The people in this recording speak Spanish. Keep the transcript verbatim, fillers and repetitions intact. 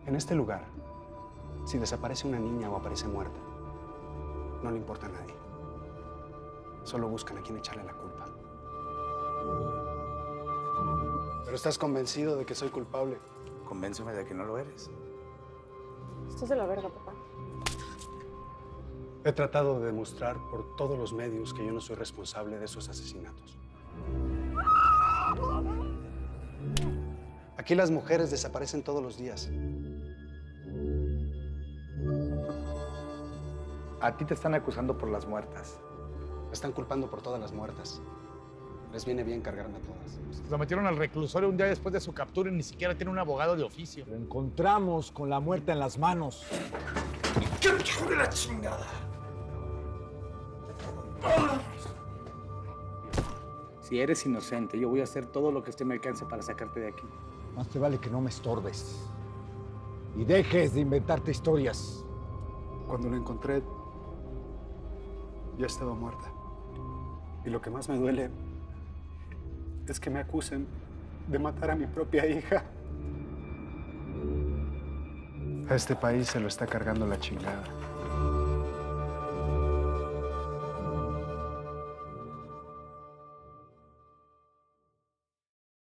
En este lugar, si desaparece una niña o aparece muerta, no le importa a nadie. Solo buscan a quien echarle la culpa. ¿Pero estás convencido de que soy culpable? Convénceme de que no lo eres. Esto es de la verga, papá. He tratado de demostrar por todos los medios que yo no soy responsable de esos asesinatos. Aquí las mujeres desaparecen todos los días. A ti te están acusando por las muertas. Me están culpando por todas las muertas. Les viene bien cargarme a todas. Lo metieron al reclusorio un día después de su captura y ni siquiera tiene un abogado de oficio. Lo encontramos con la muerte en las manos. ¡Qué hijo de la chingada! Si eres inocente, yo voy a hacer todo lo que esté a mi alcance para sacarte de aquí. Más te vale que no me estorbes. Y dejes de inventarte historias. Cuando la encontré, ya estaba muerta. Y lo que más me duele es que me acusen de matar a mi propia hija. A este país se lo está cargando la chingada.